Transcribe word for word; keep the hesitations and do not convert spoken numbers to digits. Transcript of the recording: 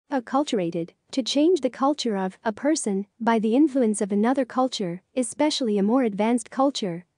Acculturated, to change the culture of a person by the influence of another culture, especially a more advanced culture.